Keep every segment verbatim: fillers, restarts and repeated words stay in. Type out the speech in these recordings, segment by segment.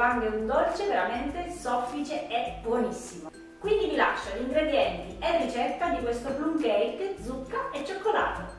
meringue è un dolce veramente soffice e buonissimo. Quindi vi lascio gli ingredienti e ricetta di questo plum cake, zucca e cioccolato.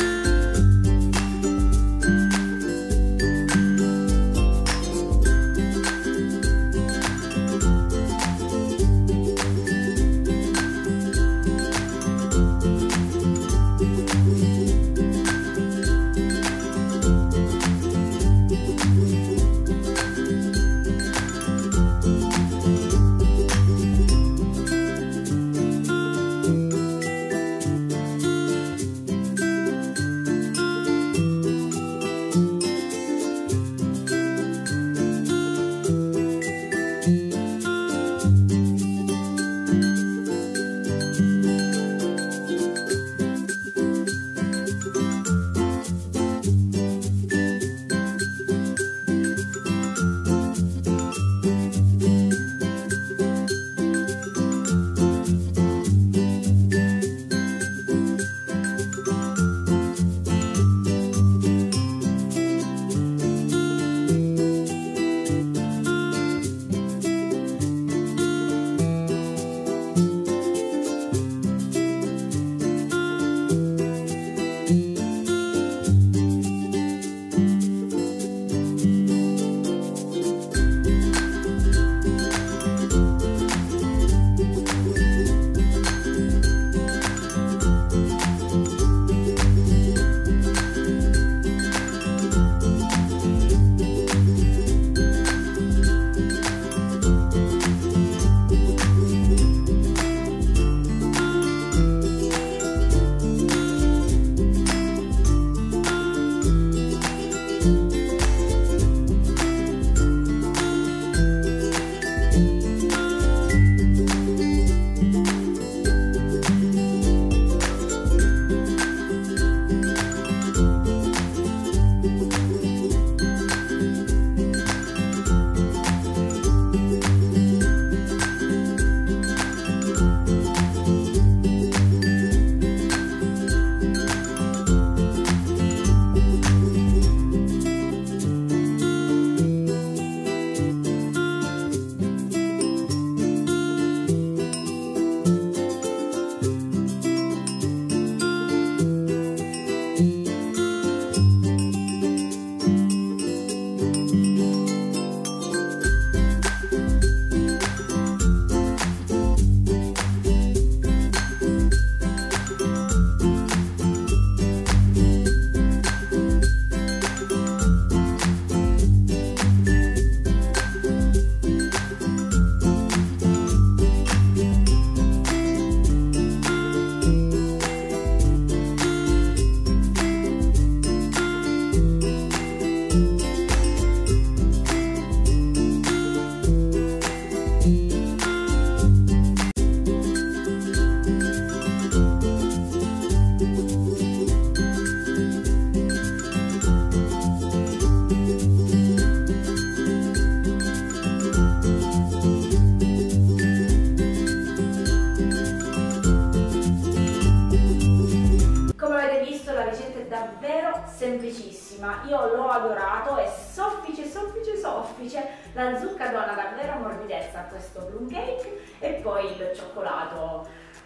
davvero semplicissima, io l'ho adorato, è soffice soffice soffice, la zucca dona davvero morbidezza a questo plum cake e poi il cioccolato,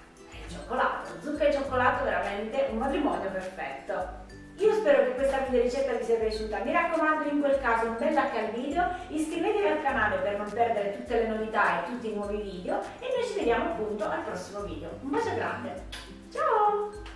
il cioccolato, zucca e cioccolato, veramente un matrimonio perfetto. Io spero che questa video ricetta vi sia piaciuta, mi raccomando in quel caso un bel like al video, iscrivetevi al canale per non perdere tutte le novità e tutti i nuovi video e noi ci vediamo appunto al prossimo video. Un bacio grande, ciao!